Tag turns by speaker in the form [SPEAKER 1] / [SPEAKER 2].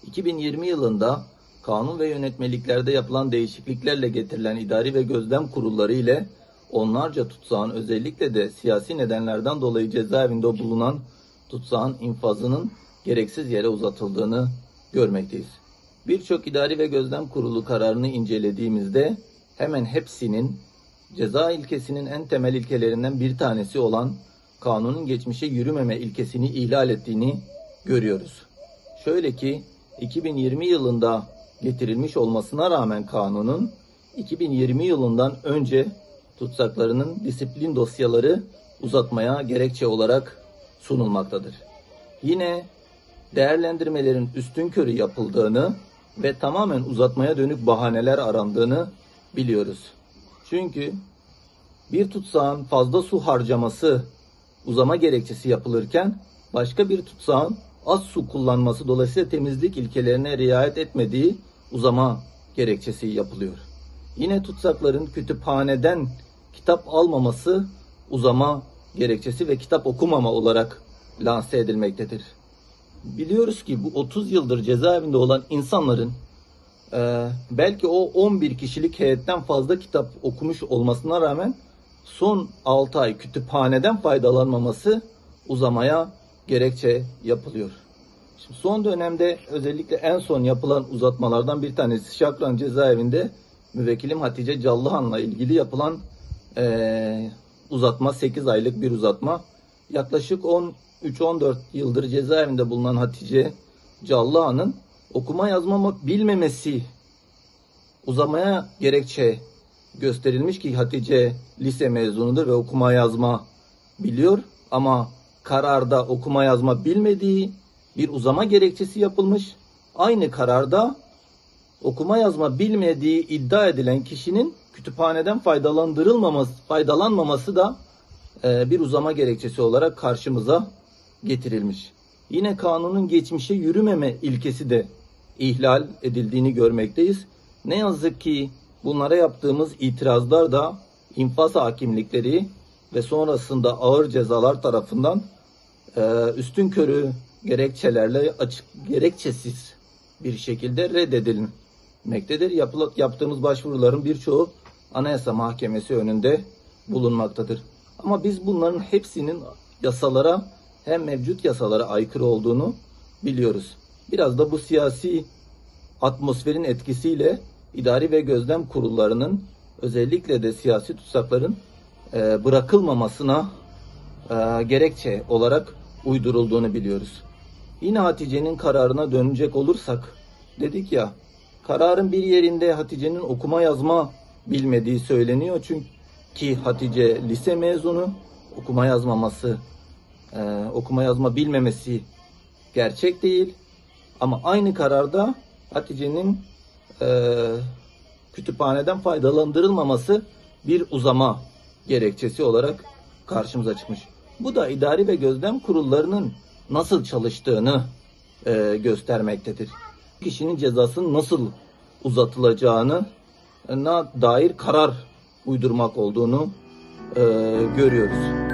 [SPEAKER 1] 2020 yılında kanun ve yönetmeliklerde yapılan değişikliklerle getirilen idari ve gözlem kurulları ile onlarca tutsağın, özellikle de siyasi nedenlerden dolayı cezaevinde bulunan tutsağın infazının gereksiz yere uzatıldığını görmekteyiz. Birçok idari ve gözlem kurulu kararını incelediğimizde hemen hepsinin ceza ilkesinin en temel ilkelerinden bir tanesi olan kanunun geçmişe yürümeme ilkesini ihlal ettiğini görüyoruz. Şöyle ki 2020 yılında getirilmiş olmasına rağmen kanunun 2020 yılından önce tutsaklarının disiplin dosyaları uzatmaya gerekçe olarak sunulmaktadır. Yine değerlendirmelerin üstünkörü yapıldığını ve tamamen uzatmaya dönük bahaneler arandığını biliyoruz. Çünkü bir tutsağın fazla su harcaması uzama gerekçesi yapılırken başka bir tutsağın az su kullanması, dolayısıyla temizlik ilkelerine riayet etmediği uzama gerekçesi yapılıyor. Yine tutsakların kütüphaneden kitap almaması uzama gerekçesi ve kitap okumama olarak lanse edilmektedir. Biliyoruz ki bu 30 yıldır cezaevinde olan insanların belki o 11 kişilik heyetten fazla kitap okumuş olmasına rağmen son 6 ay kütüphaneden faydalanmaması uzamaya gerekçe yapılıyor. Şimdi son dönemde özellikle en son yapılan uzatmalardan bir tanesi Şakran cezaevinde müvekkilim Hatice Callıhan'la ilgili yapılan uzatma, 8 aylık bir uzatma. Yaklaşık 13-14 yıldır cezaevinde bulunan Hatice Callıhan'ın okuma yazma bilmemesi uzamaya gerekçe gösterilmiş ki Hatice lise mezunudur ve okuma yazma biliyor ama kararda okuma yazma bilmediği bir uzama gerekçesi yapılmış. Aynı kararda okuma yazma bilmediği iddia edilen kişinin kütüphaneden faydalanmaması da bir uzama gerekçesi olarak karşımıza getirilmiş. Yine kanunun geçmişe yürümeme ilkesi de ihlal edildiğini görmekteyiz. Ne yazık ki bunlara yaptığımız itirazlar da infaz hakimlikleri ve sonrasında ağır cezalar tarafından üstünkörü gerekçelerle gerekçesiz bir şekilde reddedilmektedir. Yaptığımız başvuruların birçoğu Anayasa Mahkemesi önünde bulunmaktadır. Ama biz bunların hepsinin yasalara, hem mevcut yasalara aykırı olduğunu biliyoruz. Biraz da bu siyasi atmosferin etkisiyle idari ve gözlem kurullarının, özellikle de siyasi tutsakların bırakılmamasına gerekçe olarak uydurulduğunu biliyoruz. Yine Hatice'nin kararına dönecek olursak, dedik ya, kararın bir yerinde Hatice'nin okuma yazma bilmediği söyleniyor. Çünkü Hatice lise mezunu, okuma yazma bilmemesi gerçek değil. Ama aynı kararda Hatice'nin kütüphaneden faydalandırılmaması bir uzama gerekçesi olarak karşımıza çıkmış. Bu da idari ve gözlem kurullarının nasıl çalıştığını göstermektedir. Kişinin cezasının nasıl uzatılacağına dair karar uydurmak olduğunu görüyoruz.